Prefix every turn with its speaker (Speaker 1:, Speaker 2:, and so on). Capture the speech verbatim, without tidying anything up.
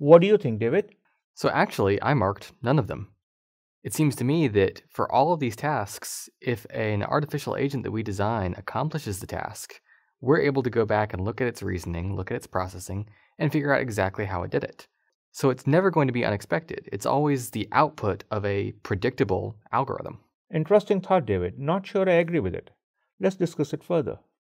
Speaker 1: What do you think, David?
Speaker 2: So actually, I marked none of them. It seems to me that for all of these tasks, if an artificial agent that we design accomplishes the task, we're able to go back and look at its reasoning, look at its processing, and figure out exactly how it did it. So it's never going to be unexpected. It's always the output of a predictable algorithm.
Speaker 1: Interesting thought, David. Not sure I agree with it. Let's discuss it further.